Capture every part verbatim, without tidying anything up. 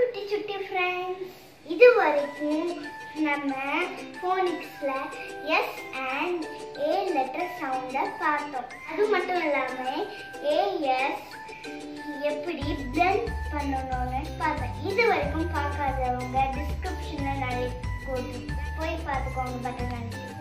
குட்டி சுட்டி ஃப்ரெண்ட்ஸ், இதுவரைக்கும் நம்ம ஃபோனிக்ஸ்ல எஸ் அண்ட் ஏ லெட்டர் சவுண்டை பார்த்தோம். அது மட்டும் இல்லாமல் ஏஎஸ் எப்படி பிளெண்ட் பண்ணணும்னு பார்த்தேன். இது வரைக்கும் பார்க்காதவங்க டிஸ்கிரிப்ஷன்ல நிறைய கோடு போய் பார்த்துக்கோங்க. பட்டன்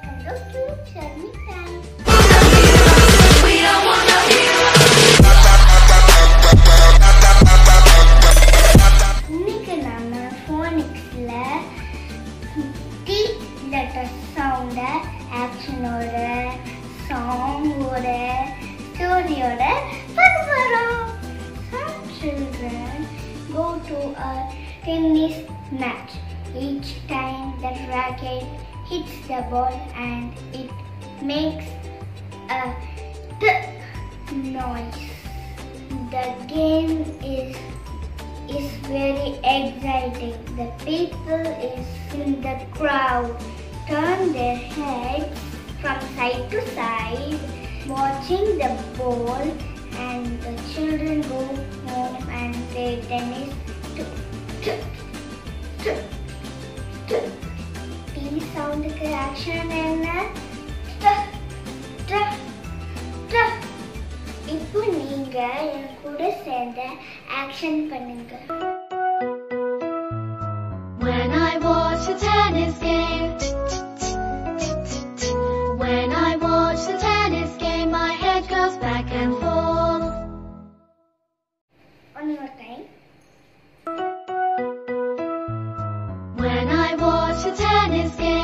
இன்னைக்கு நம்ம ஃபோனிக்ஸ்ல டி லெட்டர் சவுண்ட ஆக்ஷனோட சாங்கோட ஸ்டோரியோட பார்க்க போறோம். Some children go to a tennis match. Each time the racket hits the ball and it makes a t noise. The game is is very exciting. The people is in the crowd turn their heads from side to side, watching the ball, and the children go home and play tennis too. T t t T sound ku action enna t t t. இப்போ நீங்க என் கூட சேர்ந்து action பண்ணுங்க. When I watch a tennis game, when I watch the tennis game, my head goes back and forth. One more time. When I watch a tennis game.